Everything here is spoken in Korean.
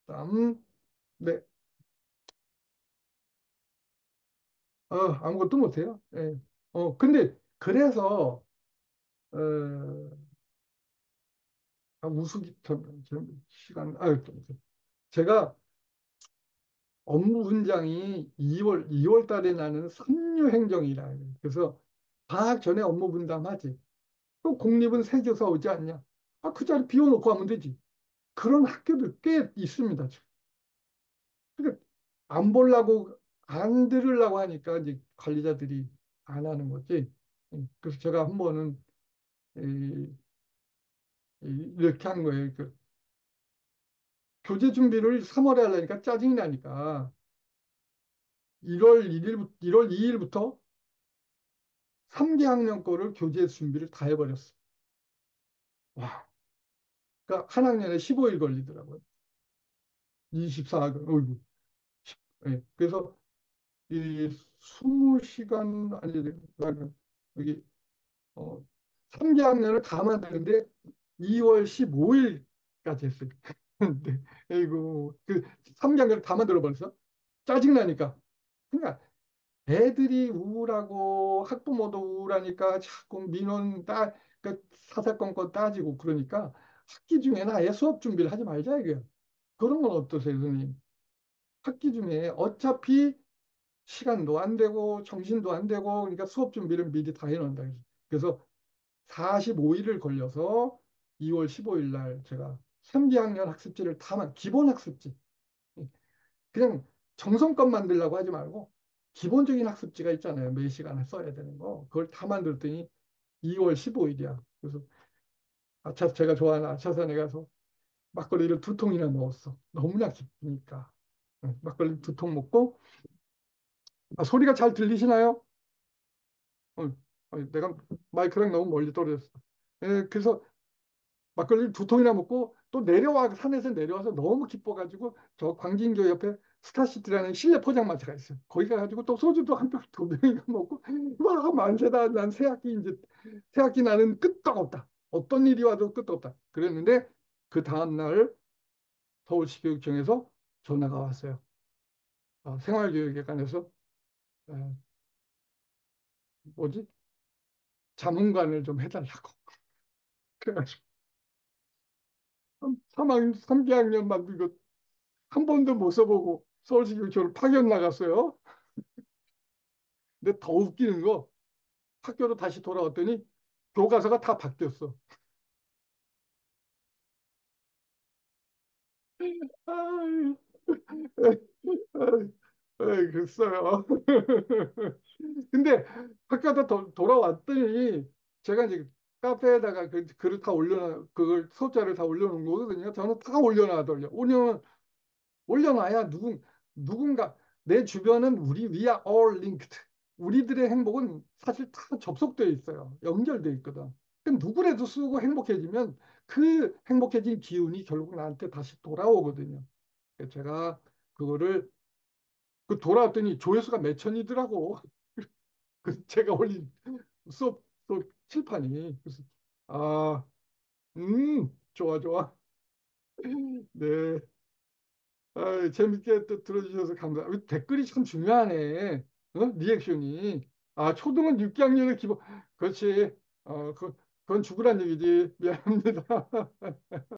다음, 네, 아무것도 못해요. 예. 근데, 그래서, 어, 우수기, 시간, 제가 업무 분장이 2월 달에 나는 삼류행정이라 해요. 그래서 방학 전에 업무 분담하지. 또 공립은 세교사 오지 않냐? 그 자리 비워놓고 하면 되지. 그런 학교들 꽤 있습니다. 그러니까 안 보려고, 안 들으려고 하니까 이제 관리자들이 안 하는 거지. 그래서 제가 한 번은 이, 이렇게 한 거예요. 교재 준비를 3월에 하려니까 짜증이 나니까 1월 2일부터 3개 학년 거를 교재 준비를 다 해버렸어. 와, 그러니까 한 학년에 15일 걸리더라고요. 24학년, 어이구. 예, 그래서 이 20시간, 아니, 여기, 3개 학년을 다 만드는데 2월 15일까지 했어요. 네, 아이고, 3개 학년을 다 만들어 버렸어. 짜증나니까. 그러니까 애들이 우울하고 학부모도 우울하니까 자꾸 민원 사사건건 따지고 그러니까 학기 중에는 아예 수업 준비를 하지 말자 이거예요. 그런 건 어떠세요, 선생님? 학기 중에 어차피 시간도 안 되고 정신도 안 되고 그러니까 수업 준비를 미리 다 해놓는다. 그래서 45일을 걸려서 2월 15일 날 제가 3개학년 학습지를 기본 학습지 그냥 정성껏 만들려고 하지 말고 기본적인 학습지가 있잖아요. 몇 시간을 써야 되는 거. 그걸 다 만들었더니 2월 15일이야. 그래서 제가 좋아하는 아차산에 가서 막걸리를 2통이나 먹었어. 너무나 기쁘니까. 막걸리 2통 먹고 소리가 잘 들리시나요? 어, 내가 마이크랑 너무 멀리 떨어졌어. 그래서 막걸리를 2통이나 먹고 또 산에서 내려와서 너무 기뻐가지고 저 광진교 옆에 스타시티라는 실내 포장마차가 있어요. 거기 가가지고 또 소주도 한 병, 2병이나 먹고 와 만세다. 난 새학기 나는 끄떡 없다. 어떤 일이 와도 끄떡 없다. 그랬는데 그 다음날 서울시 교육청에서 전화가 왔어요. 생활교육회관에서 어, 뭐지? 자문관을 좀 해달라고. 그래가지고 3개학년 만든 거 한 번도 못 써보고 서울시 교육청을 파견 나갔어요. 근데 더 웃기는 거 학교로 다시 돌아왔더니 교과서가 다 바뀌었어. 아이, 글쎄요. 근데 학교도 돌아왔더니 제가 이제 카페에다가 글을 다 그걸 소자를 다 올려놓은 거거든요. 저는 다 올려놔더라고요. 올려놔야 누군가, 내 주변은 we are all linked. 우리들의 행복은 사실 다 접속되어 있어요. 연결되어 있거든. 그 누구라도 쓰고 행복해지면 그 행복해진 기운이 결국 나한테 다시 돌아오거든요. 그래서 제가 그거를 돌아왔더니 조회수가 몇 천이더라고. 제가 올린 수업 칠판이. 그래서 아, 좋아, 좋아. 네. 재밌게 또 들어주셔서 감사합니다. 댓글이 참 중요하네. 리액션이. 초등은 6학년의 기본. 그렇지. 그건 죽으란 얘기지. 미안합니다.